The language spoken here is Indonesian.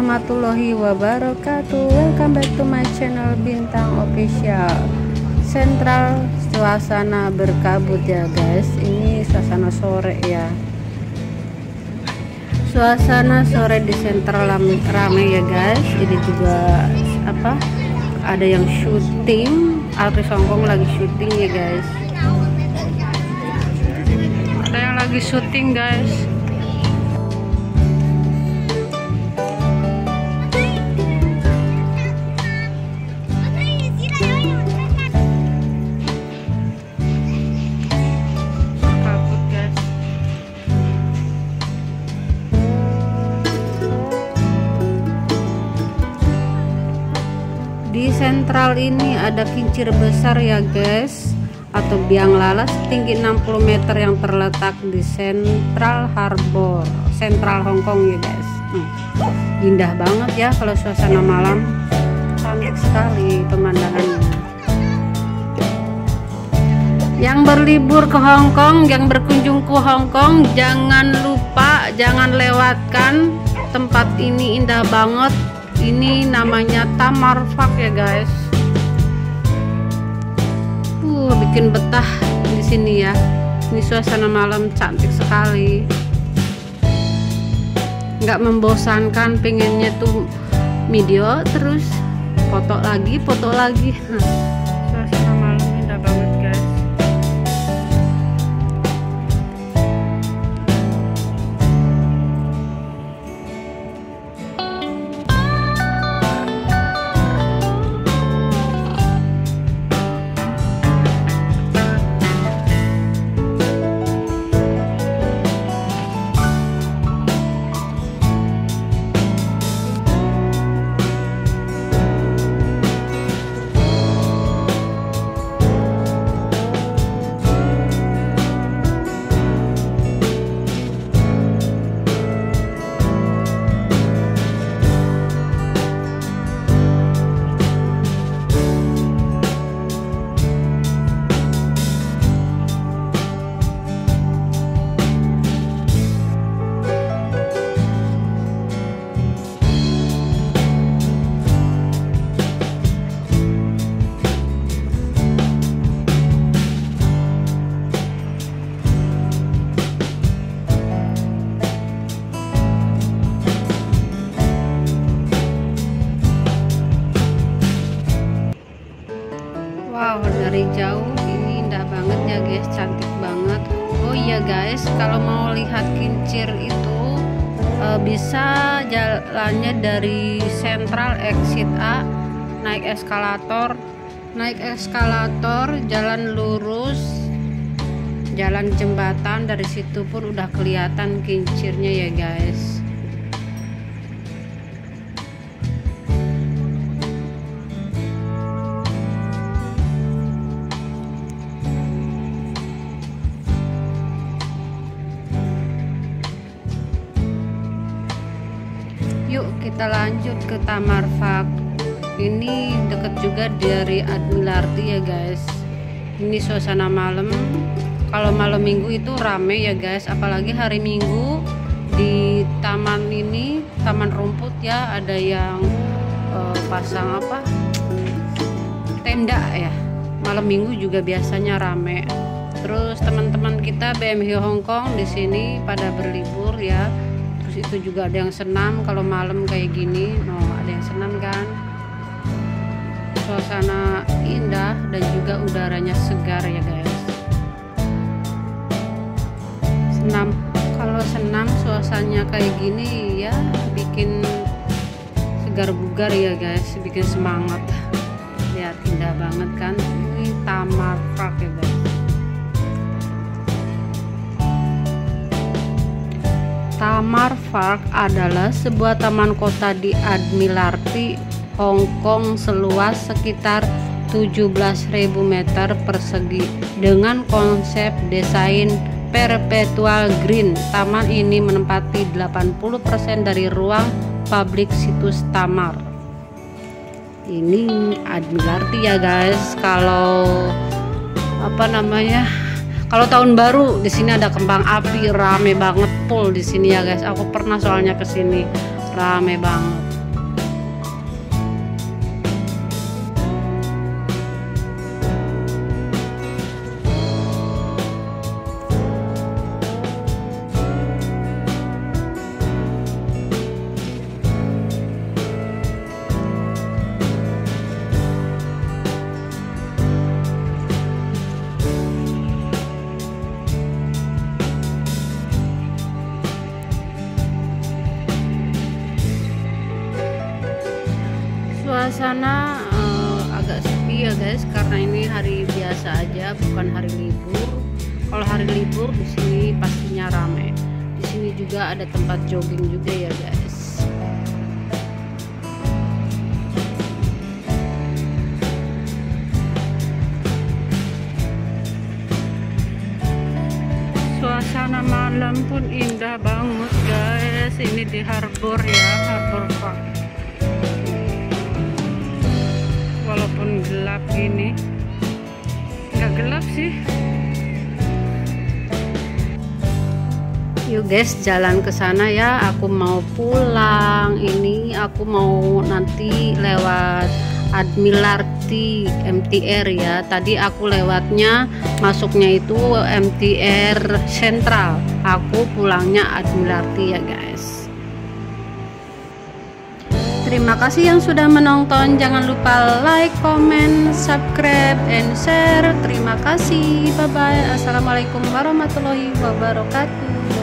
warahmatullahi wabarakatuh. Welcome back to my channel Bintang Official. Sentral suasana berkabut ya guys. Ini suasana sore ya. Suasana sore di Sentral rame ya guys. Ini juga ada yang syuting, artis Hongkong lagi syuting ya guys. Ada yang lagi syuting guys. Di Sentral ini ada kincir besar ya guys, atau biang lala setinggi 60 meter yang terletak di Central Harbor, Sentral Hongkong ya guys. Indah banget ya kalau suasana malam, cantik sekali pemandangannya. Yang berlibur ke Hongkong, yang berkunjung ke Hongkong, jangan lupa, jangan lewatkan tempat ini, indah banget. Ini namanya Tamar Park ya guys. Bikin betah di sini ya. Ini suasana malam cantik sekali. Nggak membosankan, pengennya tuh video terus foto lagi, foto lagi. Suasana malam indah banget guys. Wow, dari jauh ini indah banget ya guys, cantik banget. Oh iya guys, kalau mau lihat kincir itu bisa jalannya dari Sentral exit A, naik eskalator, jalan lurus, jalan jembatan, dari situ pun udah kelihatan kincirnya ya guys. Yuk kita lanjut ke Tamar Park. Ini deket juga dari Admiralty ya guys. Ini suasana malam. Kalau malam minggu itu rame ya guys, apalagi hari Minggu di taman ini, taman rumput ya, ada yang pasang tenda ya. Malam minggu juga biasanya rame. Terus teman-teman kita BMH Hongkong di sini pada berlibur ya. Itu juga ada yang senam kalau malam kayak gini. Ada yang senam kan. Suasana indah dan juga udaranya segar ya guys. Kalau senam suasananya kayak gini ya, bikin segar bugar ya guys, bikin semangat. Lihat indah banget kan. Ini Tamar Park ya guys. Tamar Park adalah sebuah taman kota di Admiralty, Hongkong seluas sekitar 17.000 meter persegi dengan konsep desain perpetual green. Taman ini menempati 80% dari ruang publik situs Tamar. Ini Admiralty ya guys. Kalau Kalau tahun baru di sini ada kembang api, rame banget full di sini ya guys. Aku pernah soalnya ke sini, rame banget. agak sepi ya guys, karena ini hari biasa aja, bukan hari libur. Kalau hari libur di sini pastinya rame. Di sini juga ada tempat jogging juga ya guys. Suasana malam pun indah banget guys. Ini di harbor ya, harbor park. Walaupun gelap gini, nggak gelap sih. Yuk guys, jalan ke sana ya. Aku mau pulang. Ini aku mau nanti lewat Admiralty MTR ya. Tadi aku lewatnya, masuknya itu MTR Sentral. Aku pulangnya Admiralty ya guys. Terima kasih yang sudah menonton. Jangan lupa like, comment, subscribe, and share. Terima kasih. Bye bye. Assalamualaikum warahmatullahi wabarakatuh.